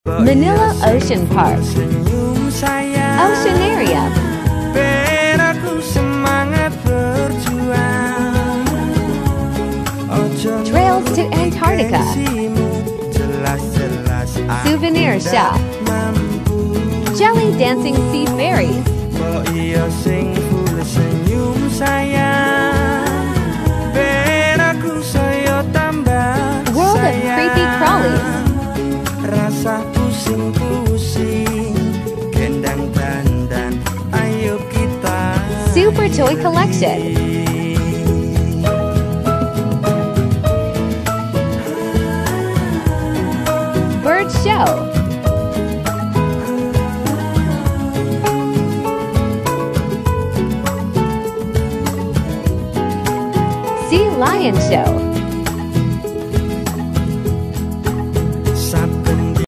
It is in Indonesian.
Manila Ocean Park, Oceanaria, Trails to Antarctica, Souvenir Shop, Jelly Dancing Sea Ferries, World of Creepy Crawlies, Super Toy Collection, Bird Show, Sea Lion Show,